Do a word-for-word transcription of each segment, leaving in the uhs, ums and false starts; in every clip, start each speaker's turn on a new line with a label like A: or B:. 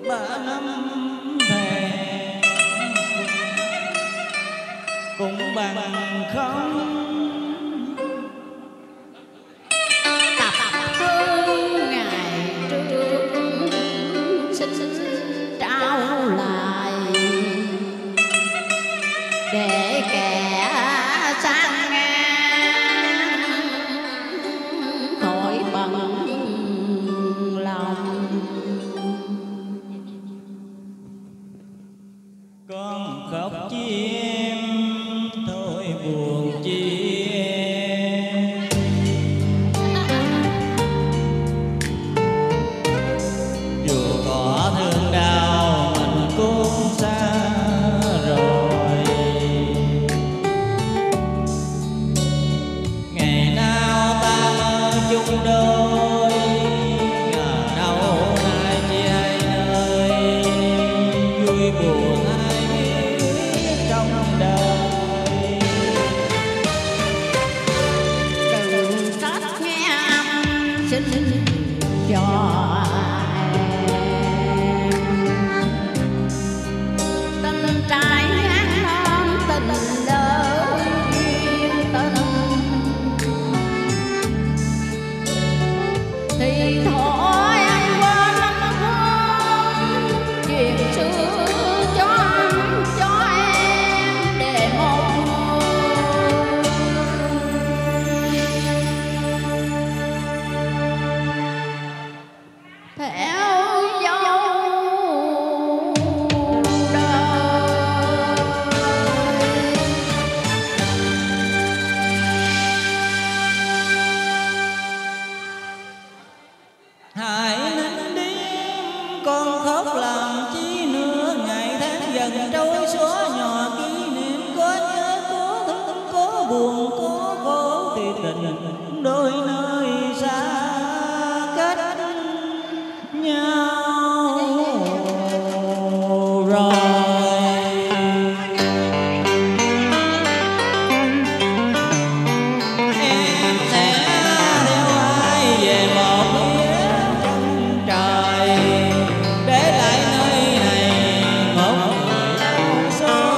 A: ba năm thề cũng bằng không.
B: Để kẻ sang ngang khỏi bằng lòng.
A: Con khóc chi em thôi buồn chi em, dù có thương đau mình cũng xa rồi. Ngày nào ta mơ chung đôi, ngờ đâu nay chia hai nơi, vui buồn ai biết trong đời.
B: Từ Tết nghe âm xin cho tình trai ngàn non, tình lỡ duyên tình thì thôi anh quên anh quên chuyện xưa cho anh cho em để một người theo dấu đời.
A: Hãy nín đêm con khóc làm chi nữa, ngày tháng dần trôi xóa nhỏ kỷ niệm. Có nhớ có thương có buồn có khổ thì tình đôi nơi xa cách nhau rồi. Em sẽ theo ai về một phía chân trời, để lại nơi này một người đau xót.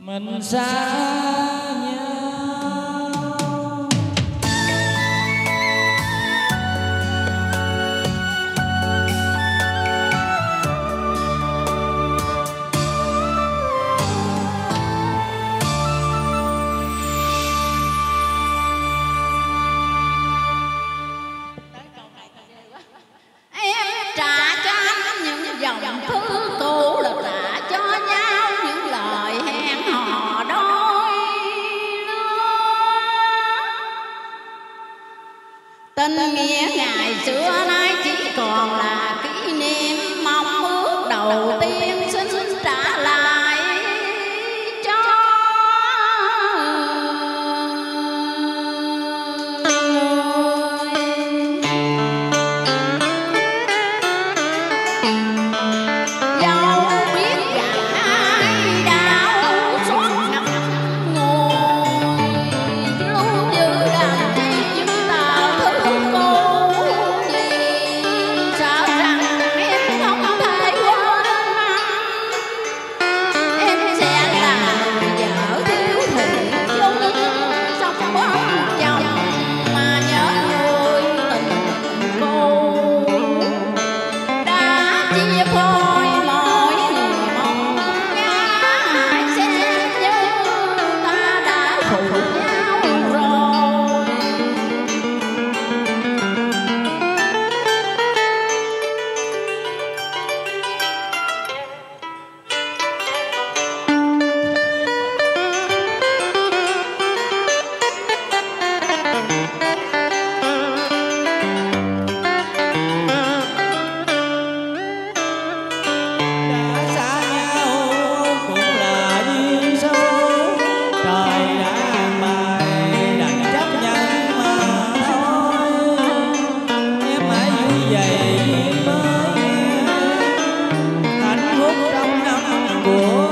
A: mình xa nhau.
B: Em trả cho anh những dòng thư cũ, là trả cho nhau những lời hẹn hò đôi lứa. Tình nghĩa ngày xưa nay chỉ còn là kỷ niệm, mong ước đầu tiên xin trả lại cho của